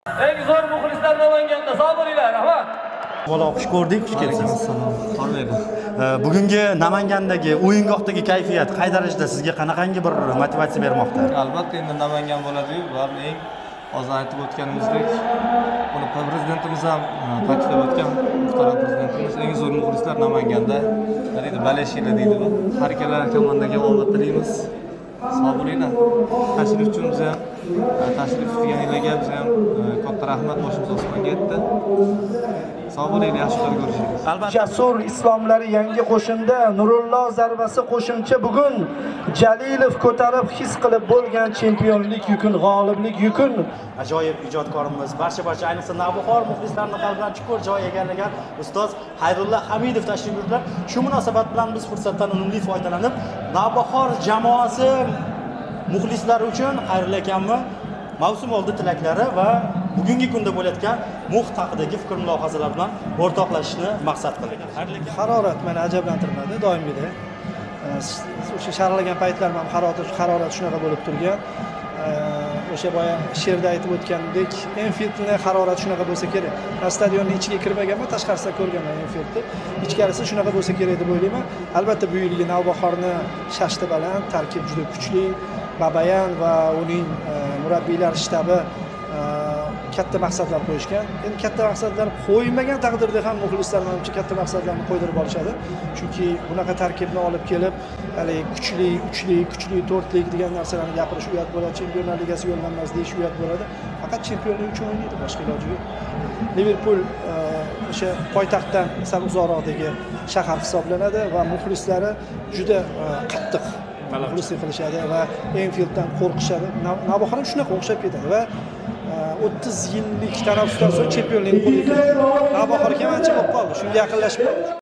Eng zo'r muxlislar Namanganda sog' bo'linglar, rahmat. Bola xush ko'rdik, xush kelibsiz. Assalom. Bugungi Namangandagi o'yingohdagi kayfiyat qay darajada sizga qanaqangi bir motivatsiya bermoqda? Albatta endi Namangan bo'ladi-yu, baribir eng hozir aytib o'tganimizdek, buni prezidentimiz ham ta'kidlab o'tgan, muhtaram prezidentimiz eng zo'r muxlislar Namanganda deydi, balashila deydi. Har ikkala komandaga omad tilaymiz. Sog' bo'linglar. Tashrifchimiz ham, tashrif qilganlarga biz ham katta rahmat boshimiz osmonga yetdi. Sog' bo'linglar, yaxshi kun ko'rishamiz. Albatta. Jasur islomlari yangi qo'shinda Nurullo zarbasi qo'shimcha bugun Jalilov ko'tarib his qilib bo'lgan chempionlik yukun, g'oliblik yukun. Ajoyib ijodkorimiz, barcha ayniqsa Navbahor muxlislarini qalbidan chuqur joy egallagan ustoz Xayrulla Hamidov tashrif buyurdilar. Shu munosabat bilan biz fursatdan unumli foydalanib, Navbahor jamoasi muxlislari uchun Xayrulla akamni mavsum oldi tilaklari va bugungi kunda bo'layotgan muht haqidagi fikr mulohazalar bilan o'rtoqlashishni maqsad qildik. Harorat meni ajablantirmadi doimgidek. O'sha sharhlagan paytlar ham harorat shunaqa bo'lib turgan. O'sha boya she'rda aytib o'tgandek, Enfieldning harorati shunaqa bo'lsa kerak. Stadionning ichiga kirmaganman, tashqarisidan ko'rganman Enfieldni. Ichkarisi shunaqa bo'lsa kerak deb o'ylayman. Albatta bu yilgi Navbahorni shashti baland, tarkib juda kuchli. Babayan va uning murabbiylar shtabi katta maqsadlar qo'yishgan. Endi katta maqsadlar qo'ymagan taqdirda ham muxlislar menimcha katta maqsadlarni qo'ydirib olishadi. Chunki bunaqa tarkibni olib kelib, hali kuchli to'rtlik degan narsalarni gapirish uyat bo'ladi. Chempionlar ligasi yo'llanmasi deyish uyat bo'ladi. Faqat chempionlik uchun o'ynaydi, boshqa iloji yo'q. Liverpool o'sha poytaxtdan sal uzoqroqdagi shahar hisoblanadi va muxlislari juda qattiq muxlislik qilishadi va Enfielddan qo'rqishadi. Navbahor ham shunaqa o'xshab ketadi va 30 yillik tanaffusdan so'ng chempionlikni qo'lga kiritdi. Navbahorga ancha bo'lib qoldi. Shunga yaqinlashib qoldi.